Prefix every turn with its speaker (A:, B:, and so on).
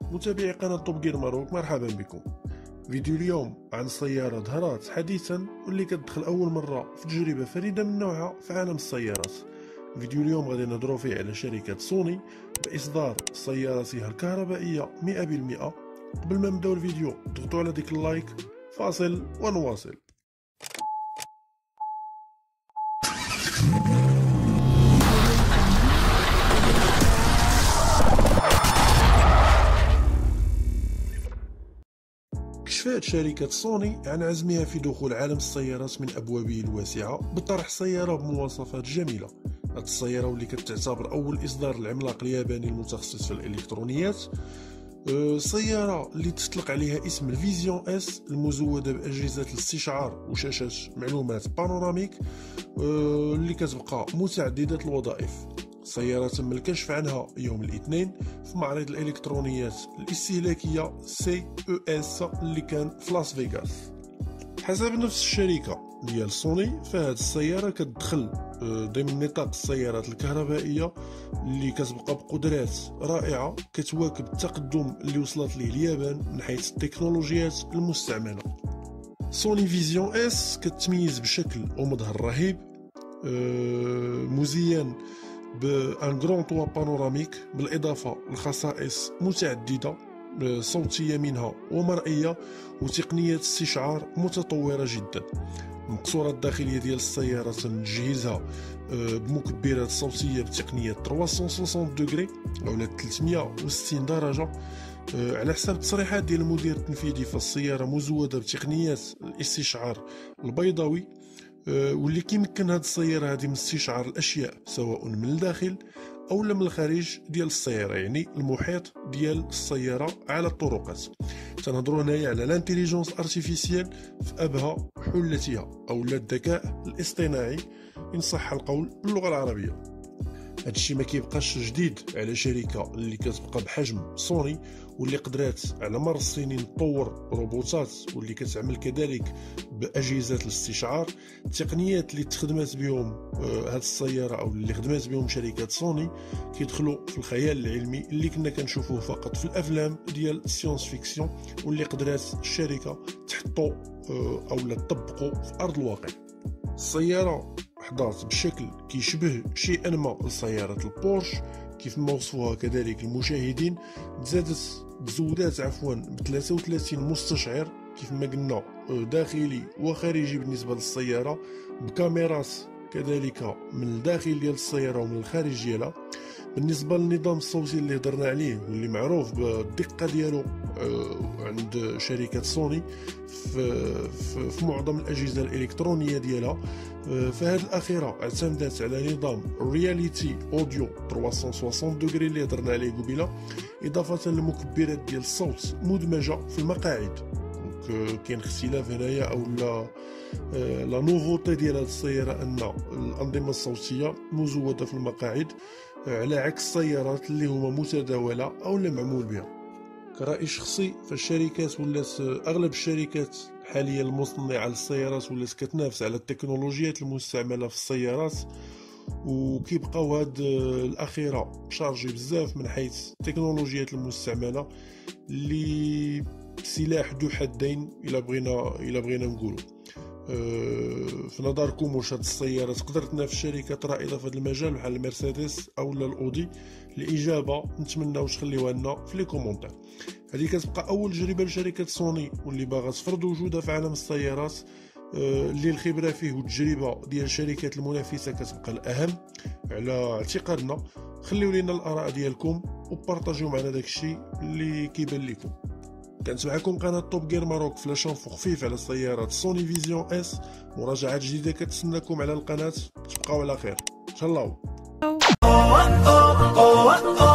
A: متابعي قناة توب جير ماروك، مرحبا بكم. فيديو اليوم عن سيارة ظهرت حديثا واللي كتدخل أول مرة في تجربة فريدة من نوعها في عالم السيارات. فيديو اليوم غادي نهضروا فيه على شركة سوني بإصدار سيارتها الكهربائية 100%. قبل ما نبداو الفيديو ضغطوا على ديك اللايك. فاصل ونواصل. كشفت شركة سوني عن عزمها في دخول عالم السيارات من أبوابه الواسعة بطرح سيارة بمواصفات جميلة. هاد السيارة واللي كتعتبر أول إصدار العملاق الياباني المتخصص في الإلكترونيات، سيارة اللي تطلق عليها اسم الفيزيون اس، المزودة بأجهزة الاستشعار وشاشات معلومات بانوراميك اللي كتبقى متعددة الوظائف. سيارة تم الكشف عنها يوم الاثنين في معرض الإلكترونيات الاستهلاكية CES اللي كان في لاس فيغاس. حسب نفس الشركة ديال سوني، فهاد السيارة كتدخل ضمن نطاق السيارات الكهربائية اللي كتبقى بقدرات رائعة كتواكب التقدم اللي وصلت ليه اليابان من حيث التكنولوجيات المستعملة. سوني فيزيون اس كتميز بشكل ومظهر رهيب، مزين بان غران طوا بانوراميك، بالاضافه لخصائص متعدده صوتيه منها ومرئيه وتقنيه استشعار متطوره جدا. المقصوره الداخليه ديال السياره تجهيزها بمكبرات صوتيه بتقنيه 360 دوغري او 360 درجه. على حسب التصريحات ديال المدير التنفيذي، فالسياره مزوده بتقنيات الاستشعار البيضاوي واللي كيمكن هاد السيارة هادي من استشعار الأشياء سواء من الداخل أو من الخارج ديال السيارة، يعني المحيط ديال السيارة على الطرقات. تنهضروا هنايا على الانتيليجنس ارتيفيسيال في أبهى حلتها أو الذكاء الاصطناعي إن صح القول باللغة العربية. هادشي ما كيبقاش جديد على شركة اللي كتبقى بحجم سوني واللي قدرات على مر السنين تطور روبوتات واللي كتعمل كذلك بأجهزة الاستشعار. التقنيات اللي تخدمات بهم هاد السيارة او اللي خدمات بهم شركة سوني كيدخلوا في الخيال العلمي اللي كنا كنشوفوه فقط في الافلام ديال السيونس فيكسيون، واللي قدرات الشركة تحطو او تطبقو في ارض الواقع. السيارة حضرت بشكل كيشبه شيئا ما لسيارة البورش كيف ما وصفوها كذلك المشاهدين. تزودات ب 33 مستشعر كيف ما قلنا داخلي وخارجي بالنسبة للسيارة، بكاميرات كذلك من الداخل ديال السيارة ومن الخارج ديالها. بالنسبة للنظام الصوتي اللي هضرنا عليه واللي معروف بالدقة ديالو عند شركة سوني في معظم الأجهزة الإلكترونية ديالها، فهاد الأخيرة اعتمدت على نظام رياليتي أوديو 360 دوغري اللي هضرنا عليه قبيله، إضافة للمكبرات ديال الصوت مدمجة في المقاعد. كاين اختلاف هنايا او لا نوفوتي ديال هاد السيارة ان الأنظمة الصوتية مزودة في المقاعد على عكس السيارات اللي هما متداولة او اللي معمول بها. كرأي شخصي فالشركات ولات اغلب الشركات حاليا المصنعة للسيارات ولات كتنافس على التكنولوجيات المستعملة في السيارات، وكيبقاو هاد الاخيرة شارجي بزاف من حيث التكنولوجيات المستعملة اللي سلاح ذو حدين الا بغينا نقولوا. في نظركم واش هاد السيارة تقدر تنافس شركات رائدة في هذا المجال بحال المرسيدس او الاودي؟ الاجابه نتمناو تخليوها لنا في لي كومونتير. هذه كتبقى اول تجربه لشركه سوني واللي باغا تفرض وجودها في عالم السيارات، اللي الخبره فيه والتجربه ديال الشركات المنافسه كتبقى الاهم على اعتقادنا. خليو لينا الاراء ديالكم وبارطاجيو معنا داكشي اللي كيبان لكم. كانت معكم قناة توب جير ماروك في لاشونفو خفيف على سيارة سوني فيزيون اس. مراجعات جديدة كتسناكم على القناة. تبقاو على خير، تهلاو.